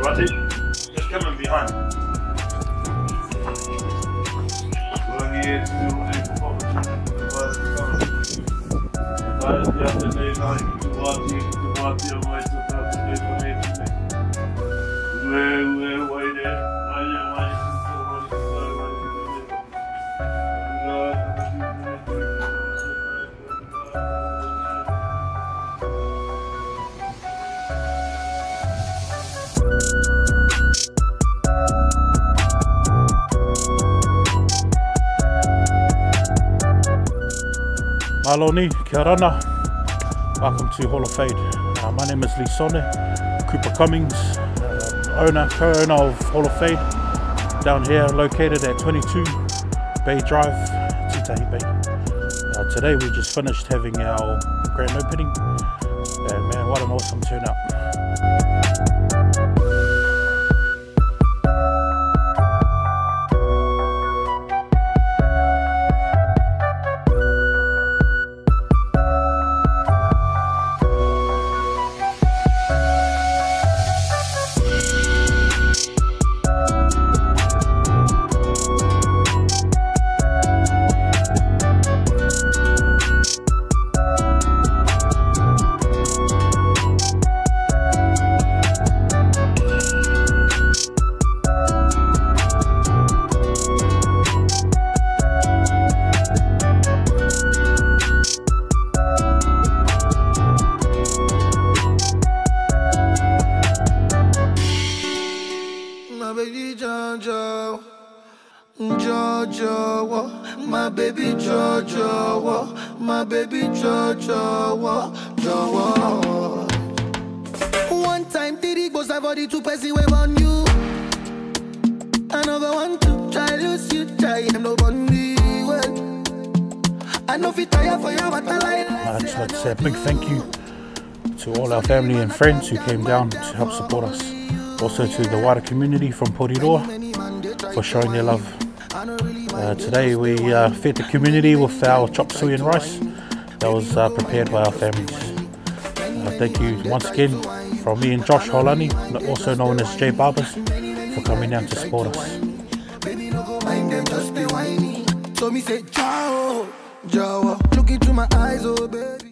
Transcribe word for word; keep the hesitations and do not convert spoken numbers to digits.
Roddy, just come in behind. We're here to do a performance. Guys, yesterday night, the party, the party of my Saturday for me. We're, we're waiting. I am waiting. Maloni, kia rana. Welcome to Hall of Fade. Uh, my name is Lee Sone, Cooper Cummings, uh, owner, co-owner of Hall of Fade, down here located at twenty-two Bay Drive, Titahi Bay. Uh, today we just finished having our grand opening, and man, what an awesome turnout. My baby Jojo, Jojo, my baby Jojo, my baby Jojo, Jojo. One time, Diddy goes I've already two person wave on you. Another one to try lose you, try I'm no bunny. Well, I know if you tire for you, but I like. I'd just like to say a big thank you to all our family and friends who came down to help support us. Also to the wider community from Porirua for showing their love. Uh, today we uh, fed the community with our chop suey and rice that was uh, prepared by our families. Uh, thank you once again from me and Josh Holani, also known as J Barbers, for coming down to support us. So me say, Joe, Joe, look into my eyes, oh baby.